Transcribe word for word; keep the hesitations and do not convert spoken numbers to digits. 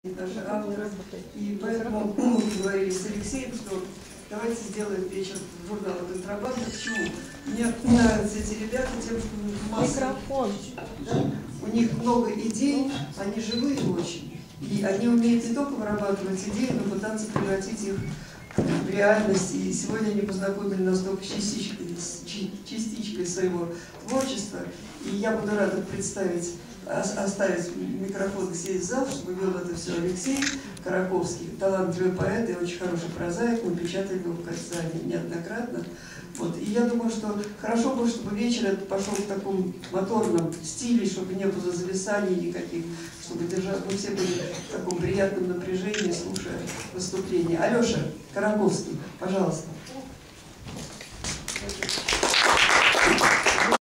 Наши авторы. И поэтому мы говорили с Алексеем, что давайте сделаем вечер журнала «Контрабанда». Почему? Мне нравятся эти ребята тем, что у них масса... Микрофон. Да? У них много идей, они живые очень. И они умеют не только вырабатывать идеи, но пытаться превратить их в реальность. И сегодня они познакомили нас только с частичкой, с частичкой своего творчества. И я буду рада представить, оставить микрофон здесь в зал, чтобы вел это все Алексей Караковский, талантливый поэт и очень хороший прозаик. Мы печатали его в Казани неоднократно. Вот. И я думаю, что хорошо бы, чтобы вечер этот пошел в таком моторном стиле, чтобы не было зависаний никаких, чтобы держать, мы все были в таком приятном напряжении, слушая выступление. Алеша Караковский, пожалуйста.